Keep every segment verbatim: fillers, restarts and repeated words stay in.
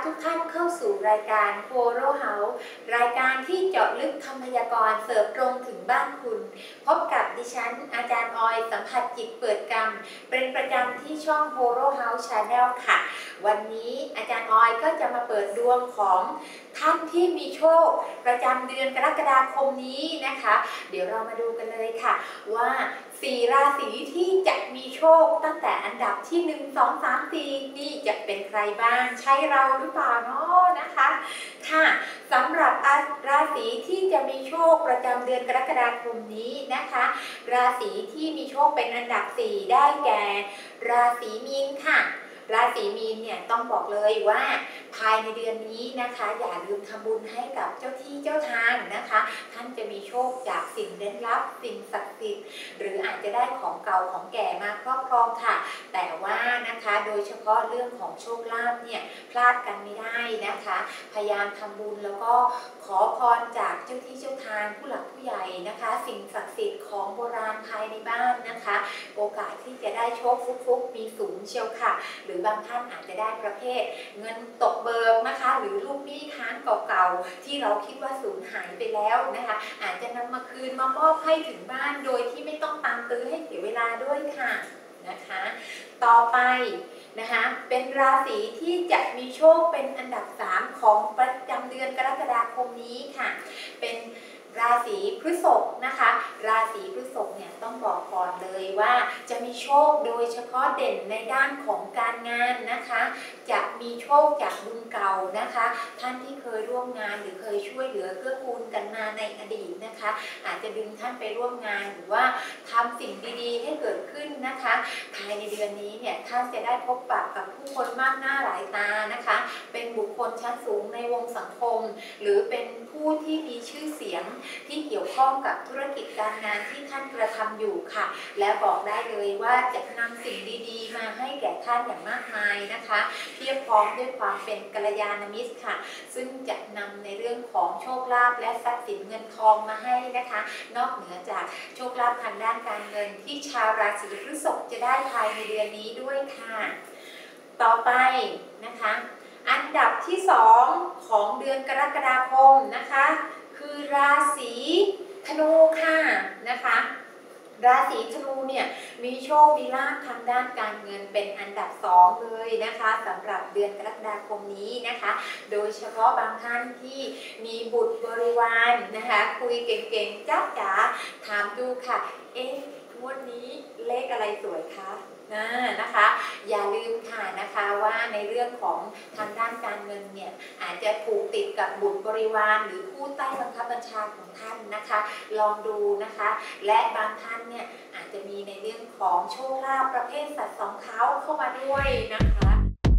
ทุกท่านเข้าสู่รายการโฮโรเฮาส์รายการที่เจาะลึกคำพยากรณ์เสิร์ฟตรงถึงบ้านคุณพบกับดิฉันอาจารย์ออยสัมผัสจิตเปิดกรรมเป็นประจำที่ช่องโฮโรเฮาส์ชาแนลค่ะวันนี้อาจารย์ออยก็จะมาเปิดดวงของท่านที่มีโชคประจำเดือนกรกฎาคมนี้นะคะเดี๋ยวเรามาดูกันเลยค่ะว่าสี่ราศีที่จะมีโชคตั้งแต่อันดับที่หนึ่ง สอง สาม สี่นี่จะเป็นใครบ้างใช่เราหรือเปล่าเนาะนะคะค่ะสำหรับราศีที่จะมีโชคประจำเดือนกรกฎาคมนี้นะคะราศีที่มีโชคเป็นอันดับสี่ได้แก่ราศีมีนค่ะราศีมีนเนี่ยต้องบอกเลยว่าภายในเดือนนี้นะคะอย่าลืมทำบุญให้กับเจ้าที่เจ้าทางนะคะท่านจะมีโชคจากสิ่งเร้นลับสิ่งศักดิ์สิทธิ์หรืออาจจะได้ของเก่าของแก่มาครอบครองค่ะแต่ว่านะคะโดยเฉพาะเรื่องของโชคลาภเนี่ยพลาดกันไม่ได้นะคะพยายามทำบุญแล้วก็ขอพรจากเจ้าที่เจ้าทางผู้หลักผู้ใหญ่นะคะสิ่งศักดิ์สิทธิ์ของโบราณภายในบ้านนะคะโอกาสที่จะได้โชคฟุกๆมีสูงเชียวค่ะหรือบางท่านอาจจะได้ประเภทเงินตกเบิกนะคะหรือลูกหนี้ค้างเก่าๆที่เราคิดว่าสูญหายไปแล้วนะคะอาจจะนำมาคืนมามอบให้ถึงบ้านโดยที่ไม่ต้องตามตื้อให้เสียเวลาด้วยค่ะนะคะต่อไปนะคะเป็นราศีที่จะมีโชคเป็นอันดับสามของประจำเดือนกรกฎาคมนี้ค่ะเป็นราศีพฤษภนะคะราศีพฤษภเนี่ยต้องบอกก่อนเลยว่าจะมีโชคโดยเฉพาะเด่นในด้านของการงานนะคะจะมีโชคจากบุญเก่านะคะท่านที่เคยร่วมงานหรือเคยช่วยเหลือเกื้อกูลกันมาในอดีตนะคะอาจจะดึงท่านไปร่วมงานหรือว่าทำสิ่งดีๆให้เกิดขึ้นนะคะภายในเดือนนี้เนี่ยท่านจะได้พบปะกับผู้คนมากหน้าหลายตานะคะเป็นบุคคลชั้นสูงในวงสังคมหรือเป็นผู้ที่มีชื่อเสียงที่เกี่ยวข้องกับธุรกิจการงานที่ท่านกระทำอยู่ค่ะและบอกได้เลยว่าจะนำสิ่งดีๆมาให้แก่ท่านอย่างมากมายนะคะเพียบพร้อมด้วยความเป็นกัลยาณมิตรค่ะซึ่งจะนำในเรื่องของโชคลาภและทรัพย์สินเงินทองมาให้นะคะนอกเหนือจากโชคลาภทางด้านการเงินที่ชาวราศีพฤษภจะได้ภายในเดือนนี้ด้วยค่ะต่อไปนะคะอันดับที่สองของเดือนกรกฎาคมนะคะคือราศีธนูค่ะนะคะราศีธนูเนี่ยมีโชคมีลาภทางด้านการเงินเป็นอันดับสองเลยนะคะสำหรับเดือนกรกฎาคมนี้นะคะโดยเฉพาะบางท่านที่มีบุตรบริวารนะคะคุยเก่งๆจ้าจ๋าถามดูค่ะเอ๊ะงวดนี้เลขอะไรสวยคะนะคะอย่าลืมค่ะนะคะว่าในเรื่องของทางด้านการเงินเนี่ยอาจจะผูกติดกับบุตรบริวารหรือผู้ใต้บังคับบัญชาของท่านนะคะลองดูนะคะและบางท่านเนี่ยอาจจะมีในเรื่องของโชคลาภประเภทสัตว์สองเท้าเข้ามาด้วยนะคะ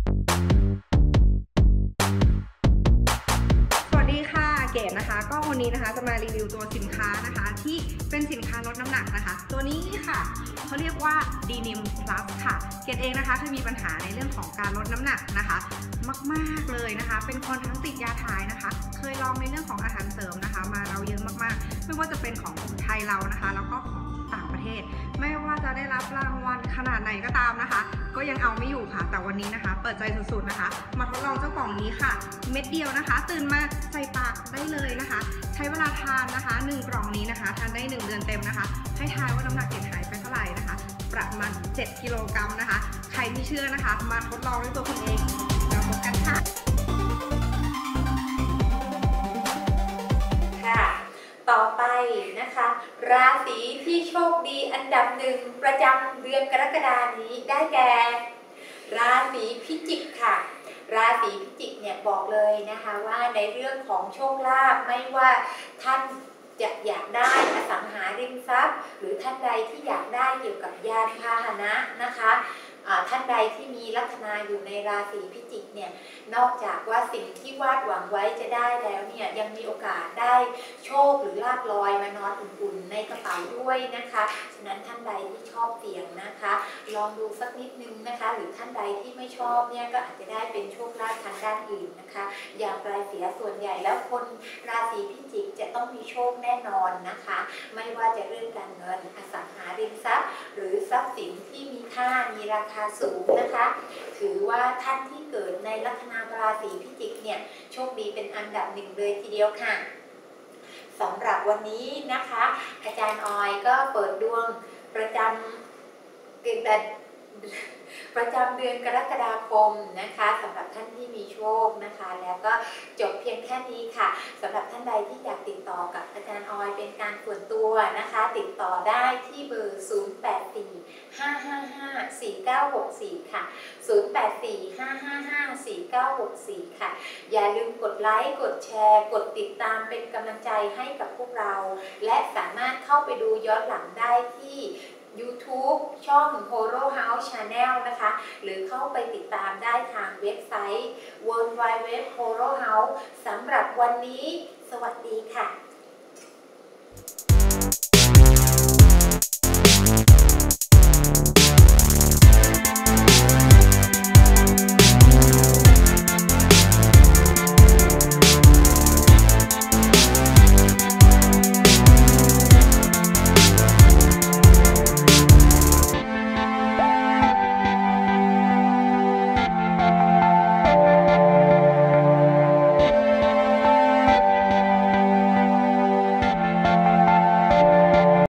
เกดนะคะก็วันนี้นะคะจะมารีวิวตัวสินค้านะคะที่เป็นสินค้าลดน้ำหนักนะคะตัวนี้ค่ะเขาเรียกว่า ดี นิม Plus ค่ะเกดเองนะคะเคยมีปัญหาในเรื่องของการลดน้ำหนักนะคะมากๆเลยนะคะเป็นคนทั้งติดยาถ่ายนะคะเคยลองในเรื่องของอาหารเสริมนะคะมาเราเยอะมากๆไม่ว่าจะเป็นของไทยเรานะคะแล้วก็ของต่างประเทศไม่ว่าจะได้รับรางวัลขนาดไหนก็ตามนะคะก็ยังเอาไม่อยู่ค่ะแต่วันนี้นะคะเปิดใจสุดๆนะคะมาทดลองเจ้ากล่องนี้ค่ะเม็ดเดียวนะคะตื่นมาใส่ปากได้เลยนะคะใช้เวลาทานนะคะหนึ่งกล่องนี้นะคะทานได้หนึ่งเดือนเต็มนะคะให้ทายว่าน้ำหนักเกดหายไปเท่าไหร่นะคะประมาณเจ็ดกิโลกรัมนะคะใครที่เชื่อนะคะมาทดลองด้วยตัวคุณเองเราพบกันค่ะต่อไปนะคะราศีที่โชคดีอันดับหนึ่งประจำเดือนกรกฎานี้ได้แก่ราศีพิจิกค่ะราศีพิจิกเนี่ยบอกเลยนะคะว่าในเรื่องของโชคลาภไม่ว่าท่านจะอยากได้อสังหาริมทรัพย์หรือท่านใดที่อยากได้เกี่ยวกับยานพาหนะนะคะท่านใดที่มีลัคนาอยู่ในราศีพิจิกเนี่ยนอกจากว่าสิ่งที่วาดหวังไว้จะได้แล้วเนี่ยยังมีโอกาสได้โชคหรือลาภลอยมานอนอุ่นๆในกระเป๋าด้วยนะคะฉะนั้นท่านใดที่ชอบเสี่ยงนะคะลองดูสักนิดนึงนะคะหรือท่านใดที่ไม่ชอบเนี่ยก็อาจจะได้เป็นโชคลาภทางด้านอื่นนะคะอย่างปลายเสียส่วนใหญ่แล้วคนราศีพิจิกจะต้องมีโชคแน่นอนนะคะไม่ว่าจะเรื่องการเงินอสังหาริมทรัพย์หรือทรัพย์สินที่มีค่ามีราคาาสูงนะคะถือว่าท่านที่เกิดในลัคนาราศีพิจิกเนี่ยโชคดีเป็นอันดับหนึ่งเลยทีเดียวค่ะสำหรับวันนี้นะคะอาจารย์ออยก็เปิดดวงประจำเดือนประจำเดือนกรกฎาคมนะคะสำหรับท่านที่มีโชคนะคะแล้วก็จบเพียงแค่นี้ค่ะสำหรับท่านใดที่อยากติดต่อกับอาจารย์ออยเป็นการส่วนตัวนะคะติดต่อได้ที่เบอร์ ศูนย์ แปด สี่ ห้า ห้า ห้า สี่ เก้า หก สี่ ค่ะ ศูนย์ แปด สี่ ห้า ห้า ห้า สี่ เก้า หก สี่ ค่ะอย่าลืมกดไลค์กดแชร์กดติดตามเป็นกำลังใจให้กับพวกเราและสามารถเข้าไปดูย้อนหลังได้ที่ YouTube ช่อง Horo House Channel นะคะหรือเข้าไปติดตามได้ทางเว็บไซต์ ดับเบิลยู ดับเบิลยู ดับเบิลยู ดอท โฮโรเฮาส์ สำหรับวันนี้สวัสดีค่ะ